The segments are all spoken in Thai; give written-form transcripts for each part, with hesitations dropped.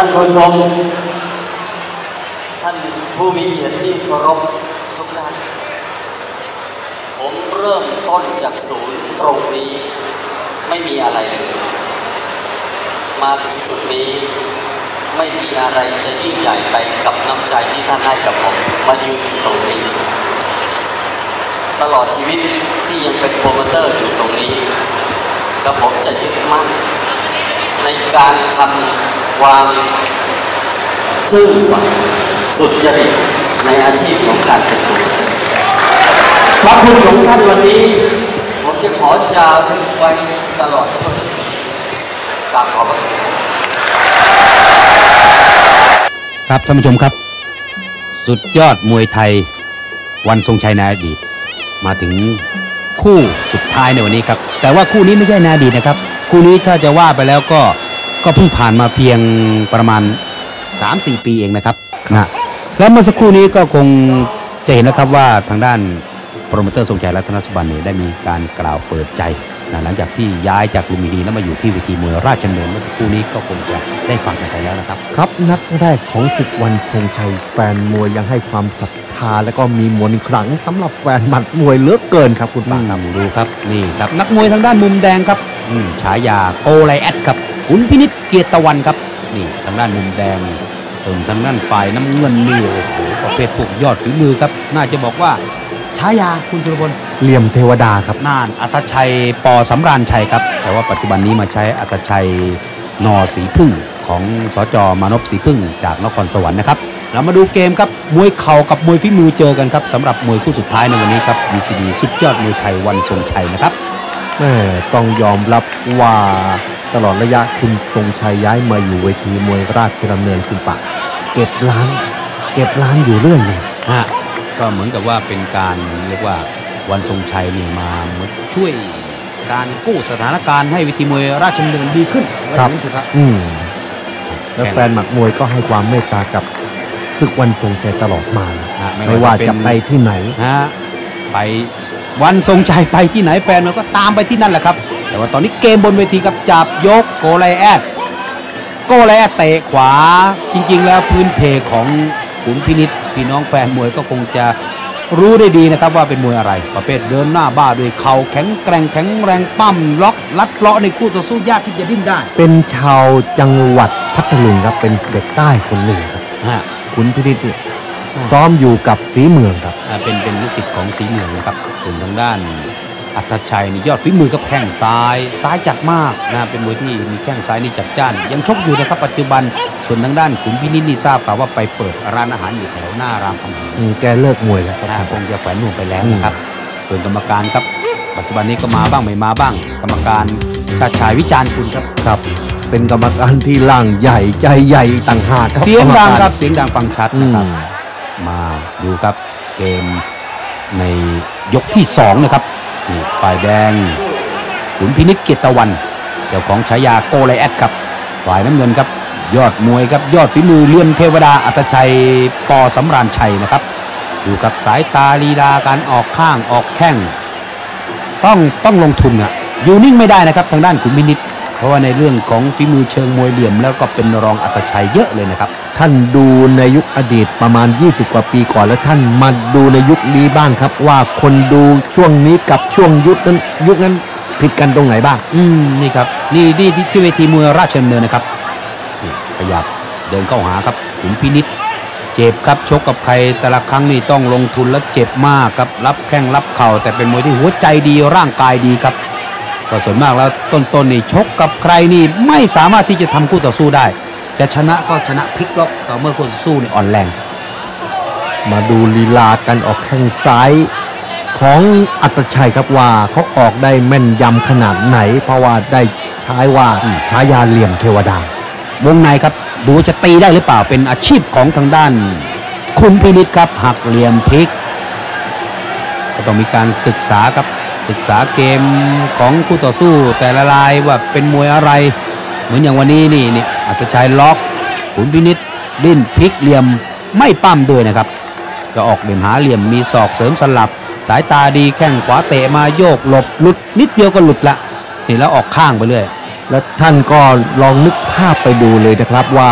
านผู้ชมท่านผู้มีเกียรติที่เคารพทุกท่านผมเริ่มต้นจากศูนย์ตรงนี้ไม่มีอะไรเลยมาถึงจุดนี้ไม่มีอะไรจะยิ่งใหญ่ไปกับน้ำใจที่ท่านให้กับผมมายืนอยู่ตรงนี้ตลอดชีวิตที่ยังเป็นโปรโมเตอร์อยู่ตรงนี้กับผมจะยึดมั่นในการทำความซื่อสัตย์สุจริตในอาชีพของการเป็นโปรโมเตอร์พระคุณของท่านวันนี้ผมจะขอจารึกไว้ตลอดชั่วชีวิตกราบขอบพระคุณครับครับท่านผู้ชมครับสุดยอดมวยไทยวันทรงชัยในอดีตมาถึงคู่สุดท้ายในวันนี้ครับแต่ว่าคู่นี้ไม่ใช่ในอดีตนะครับคู่นี้ถ้าจะว่าไปแล้วก็เพิ่งผ่านมาเพียงประมาณ 3-4 ปีเองนะครับนะแล้วเมื่อสักครู่นี้ก็คงจะเห็นนะครับว่าทางด้านโปรโมเตอร์ทรงชัยรัตนสุบรรณเนี่ยได้มีการกล่าวเปิดใจหลังจากที่ย้ายจากลุมพินีแล้วมาอยู่ที่เวทีมวยราชดำเนินเมื่อสักครู่นี้ก็คงจะได้ฟังกันไปแล้วนะครับครับนัดแรกของศึกวันทรงชัยแฟนมวยยังให้ความศรัทธาและก็มีมนต์ขลังสำหรับแฟนหมัดมวยเหลือเกินครับคุณป้าครับดูครับนี่ครับนักมวยทางด้านมุมแดงครับฉายาโกไลแอดครับขุนพินิจเกียรติตะวันครับนี่ทางด้านมุมแดงส่วนทางด้านฝ่ายน้ำเงินนี่โอ้โหประเภทพวกยอดฝีมือครับน่าจะบอกว่าฉายาคุณสุรพลเหลี่ยมเทวดาครับน่านอัตชัยป.สำราญชัยครับแต่ว่าปัจจุบันนี้มาใช้อัตชัยน.ศรีพึ่งของสจ.มานพศรีพึ่งจากนครสวรรค์นะครับเรามาดูเกมครับมวยเข่ากับมวยฝีมือเจอกันครับสำหรับมวยคู่สุดท้ายในวันนี้ครับ BCD สุดยอดมวยไทยวันทรงชัยนะครับต้องยอมรับว่าตลอดระยะคุณทรงชัยย้ายมาอยู่เวทีมวยราชดำเนินคุณปะเก็บล้านอยู่เรื่อยเลยก็เหมือนกับว่าเป็นการเรียกว่าวันทรงชัยนี่มาช่วยการกู้สถานการณ์ให้เวทีมวยราชดำเนินดีขึ้นครับแล้วแฟนหมัดมวยก็ให้ความเมตตากับศึกวันทรงชัยตลอดมาไม่ว่าจะไปที่ไหนไปวันทรงชัยไปที่ไหนแฟนมันก็ตามไปที่นั่นแหละครับแต่ว่าตอนนี้เกมบนเวทีกับจับยกโกไลแอดเตะขวาจริงๆแล้วพื้นเพของขุนพินิจพี่น้องแฟนมวยก็คงจะรู้ได้ดีนะครับว่าเป็นมวยอะไรประเภทเดินหน้าบ้าด้วยเข่าแข็งแกร่งแข็งแรงปั้มล็อกลัดเลาะในคู่ต่อสู้ยากที่จะดิ้นได้เป็นชาวจังหวัดพัทลุงครับเป็นเด็กใต้คนหนึ่งครับขุนพินิจซ้อมอยู่กับศรีเมืองครับเป็นลูกศิษย์ของศรีเมืองนะครับส่วนทางด้านอัตชัยนี่ยอดฝีมือกับแข้งซ้ายจัดมากนะเป็นมวยที่มีแข้งซ้ายนี่จัดจ้านยังชกอยู่นะครับปัจจุบันส่วนทางด้านขุนพินิจนี่ทราบข่าวว่าไปเปิดร้านอาหารอยู่แถวหน้ารามคำแหงแกเลิกมวยแล้วคงจะแขวนนวมไปแล้วนะครับส่วนกรรมการครับปัจจุบันนี้ก็มาบ้างไม่มาบ้างกรรมการชาติชายวิจารณ์คุณครับเป็นกรรมการที่ร่างใหญ่ใจใหญ่ต่างหากเสียงดังครับเสียงดังฟังชัดนะครับมาดูครับเกมในยกที่2นะครับฝ่ายแดงขุนพินิจเกียรติตะวันเจ้าของฉายาโกไลแอดครับฝ่ายน้ำเงินครับยอดมวยครับยอดฝีมือเลื่อนเทวดาอัตชัยป.สำราญชัยนะครับดูกับสายตาลีลาการออกข้างออกแข้งต้องลงทุนอยู่นิ่งไม่ได้นะครับทางด้านขุนพินิจเพราะว่าในเรื่องของฝีมือเชิงมวยเหลี่ยมแล้วก็เป็นรองอัตชัยเยอะเลยนะครับท่านดูในยุคอดีตประมาณ20กว่าปีก่อนแล้วท่านมาดูในยุคนี้บ้างครับว่าคนดูช่วงนี้กับช่วงยุคนั้นผิดกันตรงไหนบ้างนี่ครับนี่ที่เวทีมวยราชดำเนินนะครับขยับเดินเข้าหาครับขุนพินิจเจ็บครับชกกับใครแต่ละครั้งนี่ต้องลงทุนและเจ็บมากครับรับแข้งรับเข่าแต่เป็นมวยที่หัวใจดีร่างกายดีครับก็ส่วนมากแล้วต้นนี่ชกกับใครนี่ไม่สามารถที่จะทำคู่ต่อสู้ได้จะชนะก็ชนะพลิกล็อกต่อเมื่อคู่ต่อสู้นี่อ่อนแรงมาดูลีลากันออกแข้งซ้ายของอัตชัยครับว่าเขาออกได้แม่นยำขนาดไหนเพราะว่าได้ใช้ว่าฉายาเหลี่ยมเทวดาวงในครับดูจะตีได้หรือเปล่าเป็นอาชีพของทางด้านขุนพินิจครับหักเหลี่ยมพลิกก็ต้องมีการศึกษาครับศึกษาเกมของคู่ต่อสู้แต่ละรายว่าเป็นมวยอะไรเหมือนอย่างวันนี้นี่อัตชัยล็อกขุนพินิจดิ้นพลิกเหลี่ยมไม่ปั้มด้วยนะครับก็ออกเหลี่ยมหาเหลี่ยมมีศอกเสริมสลับสายตาดีแข้งขวาเตะมาโยกหลบหลุดนิดเดียวก็หลุดละนี่แล้วออกข้างไปเรื่อยแล้วท่านก็ลองนึกภาพไปดูเลยนะครับว่า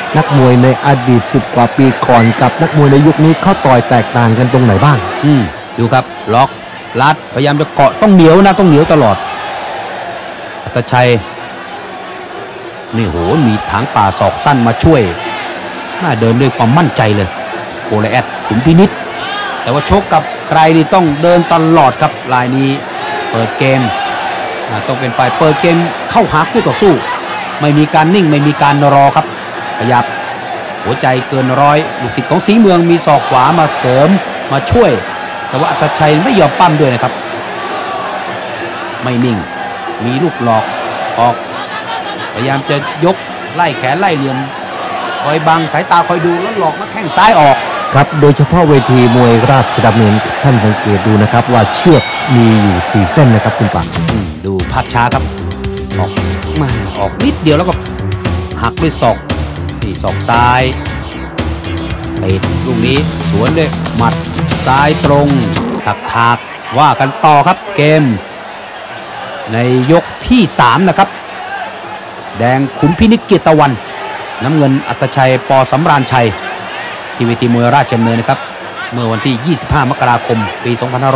นักมวยในอดีต10 กว่าปีก่อนกับนักมวยในยุคนี้เขาต่อยแตกต่างกันตรงไหนบ้างดูครับล็อกลัดพยายามจะเกาะต้องเหนียวนะต้องเหนียวตลอดอัตชัยนี่โหมีถางป่าศอกสั้นมาช่วยน่าเดินด้วยความมั่นใจเลยโกลแอดขุนพินิจแต่ว่าชกกับใครนี่ต้องเดินตลอดครับรายนี้เปิดเกมต้องเป็นฝ่ายเปิดเกมเข้าหาคู่ต่อสู้ไม่มีการนิ่งไม่มีการรอครับขยับหัวใจเกินร้อยลูกศิษย์ของสีเมืองมีศอกขวามาเสริมมาช่วยแต่ว่าอัตชัยไม่ยอมปั้มด้วยนะครับไม่นิ่งมีลูกหลอกออกพยายามจะยกไล่แขนไล่เหลี่ยมคอยบังสายตาคอยดูแล้วหลอกมาแข้งซ้ายออกครับโดยเฉพาะเวทีมวยราชดำเนินท่านสังเกตดูนะครับว่าเชือกมีอยู่4 เส้นนะครับคุณปังดูภาพช้าครับออกมาออกนิดเดียวแล้วก็หักด้วยศอกนี่ศอกซ้ายเตะลูกนี้สวนด้วยหมัดซ้ายตรงถากว่ากันต่อครับเกมในยกที่3นะครับแดงขุนพินิจเกียรติตะวันน้ำเงินอัตชัยป.สำราญชัยที่เวทีมวยราชดำเนินนะครับเมื่อวันที่25 มกราคมปี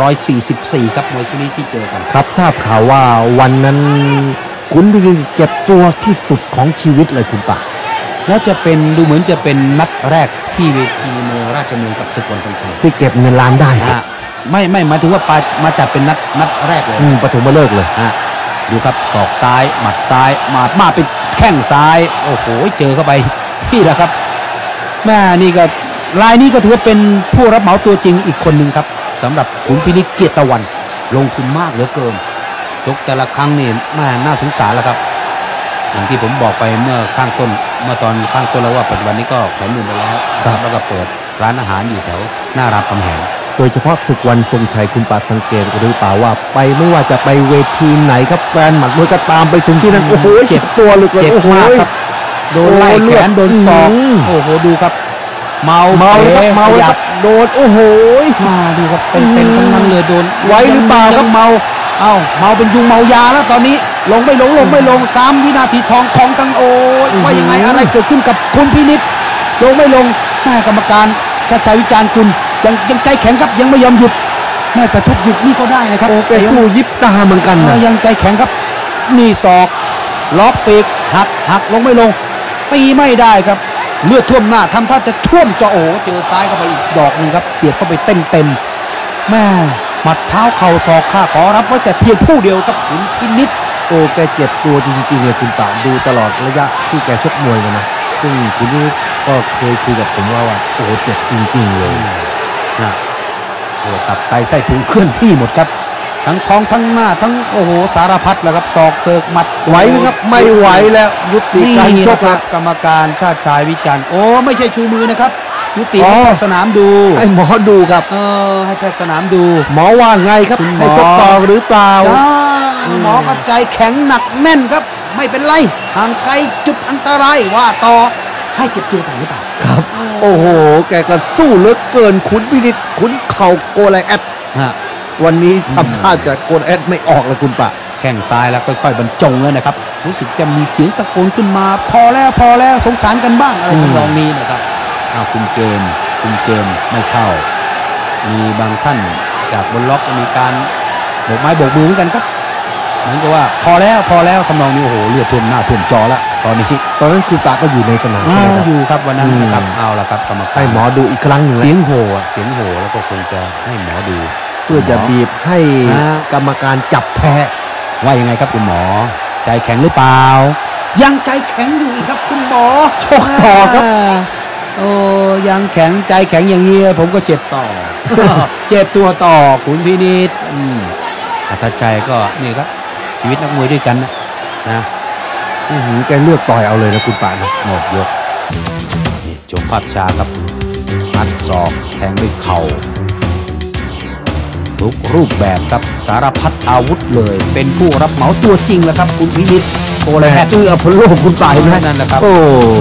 2544ครับมวยคู่นี้ที่เจอกันครับทราบข่าวว่าวันนั้นขุนพินิจเจ็บตัวที่สุดของชีวิตเลยคุณปังแล้วจะเป็นดูเหมือนจะเป็นนัดแรกที่เวทีมวยราชดำเนินกับศึกวันทรงชัยที่เก็บเงินล้านได้ไม่หมายถึงว่ามาจัดเป็นนัดแรกเลยปฐมฤกษ์เลยดูครับศอกซ้ายหมัดซ้ายมาเป็นแข้งซ้ายโอ้โหเจอเข้าไปนี่แหละครับแม่นี่ก็รายนี้ก็ถือว่าเป็นผู้รับเหมาตัวจริงอีกคนหนึ่งครับสำหรับขุนพินิจเกียรติตะวันลงทุนมากเหลือเกินชกแต่ละครั้งนี่แม่น่าสงสารแล้วครับอย่างที่ผมบอกไปเมื่อตอนข้างต้นแล้วว่าปัจจุบันนี้ก็แขวนมือไปแล้วแล้วก็เปิดร้านอาหารอยู่แถวหน้ารามคำแหงโดยเฉพาะศึกวันทรงชัยคุณปาสังเกตหรือเปล่าว่าไปไม่ว่าจะไปเวทีไหนครับแฟนหมัดมวยก็ตามไปถึงที่นั่นโอ้โหเจ็บตัวเลยเจ็บมากครับโดนไล่แขนโดนศอกโอ้โหดูครับเมาครับโดนโอ้โหมาดูครับเป็นทั้งนั้นเลยโดนไว้หรือเปล่าครับเมาเป็นยุงเมายาแล้วตอนนี้ลงไม่ลง3 วินาทีทองของตังโอว่ายังไงอะไรเกิดขึ้นกับคุณพินิจลงไม่ลงแม่กรรมการชัดชัยวิจารณ์คุณยังใจแข็งครับยังไม่ยอมหยุดแม่แต่ถ้าหยุดนี่ก็ได้นะครับแกสู้ยิบตาเหมือนกันนะยังใจแข็งครับนี่ศอกล็อกปีกหักลงไม่ลงตีไม่ได้ครับเลือดท่วมหน้าทำท่าจะท่วมจอโอเจอซ้ายเข้าไปอีกดอกนึงครับเสียบเข้าไปเต็มแม่หมัดเท้าเข่าศอกข้าขอรับไว้แต่เพียงผู้เดียวครับขุนพินิจโอ้แกเจ็บตัวจริงๆเลยคุณตาดูตลอดระยะที่แกชกมวยนะซึ่งคุณนี่ก็เคยคุยกับผมว่าโอ้เจ็บจริงๆเลยนะโอ้ตับไตไส้พุงเคลื่อนที่หมดครับทั้งท้องทั้งหน้าทั้งโอ้โหสารพัดแล้วครับศอกเสิร์กหมัดไหวไหมครับไม่ไหวแล้วยุติการชกครับกรรมการชาติชายวิจารณ์โอ้ไม่ใช่ชูมือนะครับยุติให้สนามดูให้หมอดูครับให้แพทย์สนามดูหมอว่าไงครับให้ชกต่อหรือเปล่าหมอก็ใจแข็งหนักแน่นครับไม่เป็นไรห่างไกลจุดอันตรายว่าต่อให้เจ็บตัวต่อหรือเปล่าครับโอ้โหแกก็สู้เหลือเกินขุนพินิจขุนเข่าโกลแอดวันนี้ทำท่าจะโกลแอดไม่ออกเลยคุณปะแข้งซ้ายแล้วค่อยๆบรรจงเลยนะครับรู้สึกจะมีเสียงตะโกนขึ้นมาพอแล้วสงสารกันบ้างอะไรทำนองนี้นะครับคุมเกมไม่เข้ามีบางท่านจากบนล็อกมีการโบกไม้โบกมือเหมือนกันครับเหมือนกับว่าพอแล้วทำนองนี้โอ้โหเลือดท่วมหน้าท่วมจอแล้วตอนนั้นคุณตาก็อยู่ในสนามอยู่ครับวันนั้นนะครับเอาละครับกรรมการให้หมอดูอีกครั้งหนึ่งเสียงโห่แล้วก็คงจะให้หมอดูเพื่อจะบีบให้กรรมการจับแพ้ว่ายังไงครับคุณหมอใจแข็งหรือเปล่ายังใจแข็งอยู่อีกครับคุณหมอชกต่อครับโอ้ยังแข็งใจแข็งอย่างนี้ผมก็เจ็บต่อ เจ็บตัวต่อขุนพินิจอัตชัยก็นี่ครับชีวิตนักมวยด้วยกันนะแกเลือกต่อยเอาเลยนะคุณป่านะหมดยกนี่ชมภาพช้าครับมัดศอกแทงด้วยเข่าทุกรูปแบบครับสารพัดอาวุธเลยเป็นผู้รับเหมาตัวจริงแล้วครับคุณพินิจโกลแอดอพอลโลคุณป่านั่นแหละครับโอ้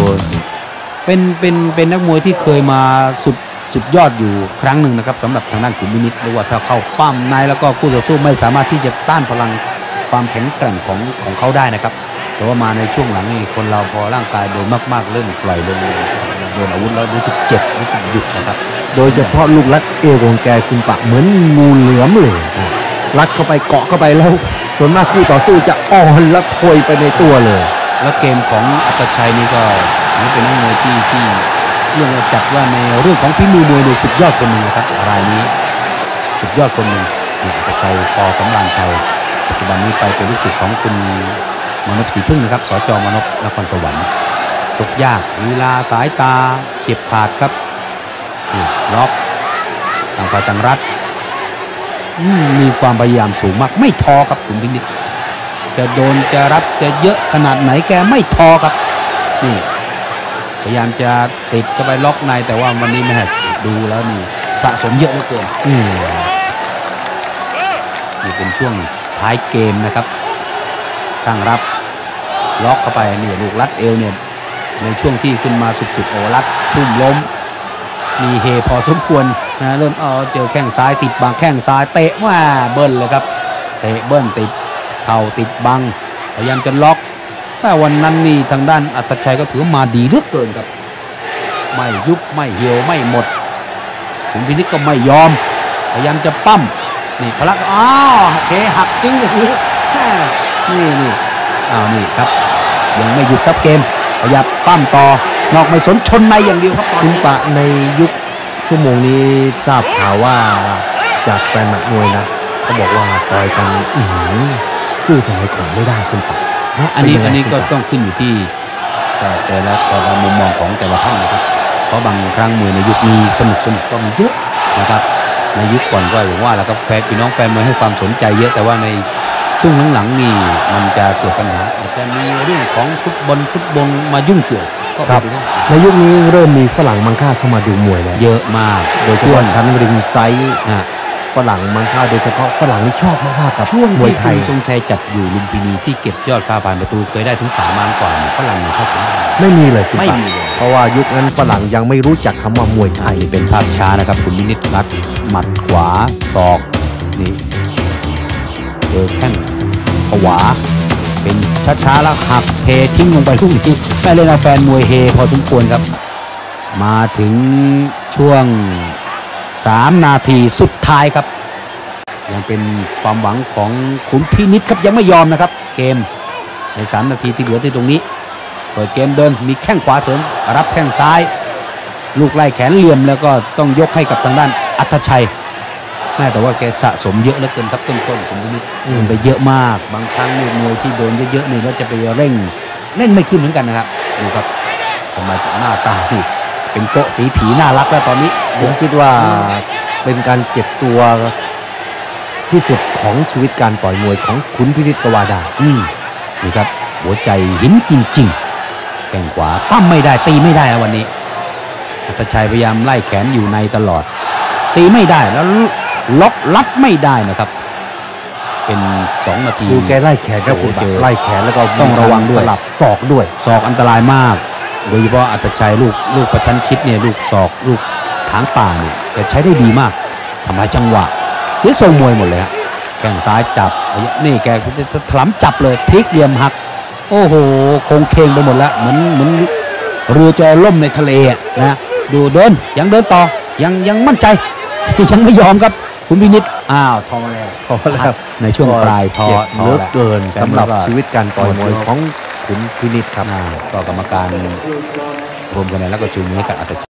เป็นนักมวยที่เคยมาสุดยอดอยู่ครั้งหนึ่งนะครับสำหรับทางด้านขุนพินิจหรือว่าถ้าเข้าปั้มในแล้วก็คู่ต่อสู้ไม่สามารถที่จะต้านพลังความแข็งแกร่งของเขาได้นะครับแต่ว่ามาในช่วงหลังนี่คนเราพอร่างกายโดนมากๆเริ่มปล่อยลงโดนอาวุธแล้วรู้สึกเจ็บรู้สึกหยุดนะครับโดยเฉพาะลูกรัดเอวของแกคุณปะเหมือนงูเหลือมเลยรัดเข้าไปเกาะเข้าไปแล้วส่วนมากคู่ต่อสู้จะอ่อนและถอยไปในตัวเลยแล้วเกมของอัตชัยนี่ก็ถือเป็นนักมวยที่เรื่องจัดว่าในเรื่องของฝีมือมวยในสุดยอดคนหนึ่งนะครับรายนี้สุดยอดคนหนึ่งอัตชัย ป.สำราญชัยปัจจุบันนี้ไปเป็นลูกศิษย์ของคุณมนพศรีพึ่งนะครับสจ.มนพนครสวรรค์ชกยากลีลาสายตาเฉียบขาดครับล็อกต่างฝ่ายต่างรัดมีความพยายามสูงมากไม่ท้อครับคุณพินิจจะโดนจะรับจะเยอะขนาดไหนแกไม่ท้อครับนี่พยายามจะติดเข้าไปล็อกในแต่ว่าวันนี้แม่ดูแล้วนี่สะสมเยอะเหลือเกินนี่เป็นช่วงท้ายเกมนะครับตั้งรับล็อกเข้าไปนี่ลูกรัดเอวเนี่ยในช่วงที่ขึ้นมาสุดๆโอรัดทุ่มล้มมีเฮพอสมควรนะเริ่มเจอแข้งซ้ายติดบังแข้งซ้ายเตะว่าเบิ้ลเลยครับเตะเบิ้ลติดเข่าติดบังพยายามจะล็อกแต่วันนั้นนี่ทางด้านอัตชัยก็ถือมาดีเหลือเกินครับไม่ยุบไม่เหี่ยวไม่หมดคุณพินิจก็ไม่ยอมพยายามจะปั้มนี่พลักเคหักทิ้งอย่างนี้นี่นี่ครับยังไม่หยุดครับเกมขยับปั้มต่อนอกไม่สนชนในอย่างเดียวครับตอนนี้ปะในยุคชั่วโมงนี้ทราบข่าวว่าจากแฟนหมัดมวยนะเขาบอกว่าต่อยกันสู้สมัยก่อนไม่ได้คุณปะอันนี้ก็ต้องขึ้นอยู่ที่แต่ละมุมมองของแต่ละท่านนะครับเพราะบางครั้งมวยในยุคนี้สนุกก็มีเยอะนะครับในยุคก่อนก็อย่างว่าแล้วก็แฟนพี่น้องแฟนมวยให้ความสนใจเยอะแต่ว่าในช่วงหลังๆนี่มันจะเกิดปัญหาอาจจะมีเรื่องของฟุตบอลมายุ่งเกี่ยวครับในยุคนี้เริ่มมีฝรั่งมังค่าเข้ามาดูมวยแล้วเยอะมากโดยเฉพาะชั้นริงไซส์ฝรั่งมังค่าโดยเฉพาะฝรั่งนี่ชอบมากๆกับช่วงมวยไทยทรงชัยจัดอยู่ลุมพินีที่เก็บยอดค่าผ่านประตูเคยได้ถึง3 ล้านกว่าฝรั่งเนี่ยเข้าถึงไม่มีเลยไม่มีเพราะว่ายุคนั้นฝรั่งยังไม่รู้จักคำว่ามวยไทยเป็นภาพช้านะครับคุณนิดรัดหมัดขวาศอกนี่เจอแข้งขวาเป็นช้าๆแล้วหักเททิ้งลงไปลูกนี้แม่เล่นแฟนมวยเฮพอสมควรครับมาถึงช่วง3 นาทีสุดท้ายครับยังเป็นความหวังของขุนพินิจครับยังไม่ยอมนะครับเกมใน3 นาทีที่เหลือที่ตรงนี้เปิดเกมเดินมีแข้งขวาเสริมรับแข้งซ้ายลูกไล่แขนเหลี่ยมแล้วก็ต้องยกให้กับทางด้านอัตชัยแต่ว่าแกสะสมเยอะเหลือเกินครับต้นๆผมนิดไปเยอะมากบางครั้งมวยที่โดนเยอะๆนี่แล้วจะไปเร่งไม่ขึ้นเหมือนกันนะครับดูครับทำไมหน้าตาเป็นโกะตีผีน่ารักแล้วตอนนี้ผมคิดว่าเป็นการเก็บตัวที่สุดของชีวิตการต่อยมวยของขุนพินิจ กวาดานี่ครับหัวใจหินจริงๆแข้งขวาปั้มไม่ได้ตีไม่ได้แล้ววันนี้อัตชัยพยายามไล่แขนอยู่ในตลอดตีไม่ได้แล้วล็อกลัดไม่ได้นะครับเป็น2 นาทีดูแกไล่แขนก็เจอไล่แขนแล้วก็ต้องระวังด้วยสลับศอกด้วยศอกอันตรายมากโดยเฉพาะอัตชัยลูกประชันชิดเนี่ยลูกศอกลูกถางป่าเนี่ยแกใช้ได้ดีมากทำลายจังหวะเสียทรงมวยหมดเลยฮะแข้งซ้ายจับนี่แกจะถลำจับเลยพลิกเหลี่ยมหักโอ้โหโค้งเคงไปหมดแล้วเหมือนเรือจะล่มในทะเลนะดูเดินยังเดินต่อยังมั่นใจยังไม่ยอมครับคุณพินิจท้อแล้วในช่วงปลายท้อเหลือเกินสำหรับชีวิตการต่อยมวยของขุนพินิจครับก็กรรมการรวมกันแล้วก็จูงมือกับอัต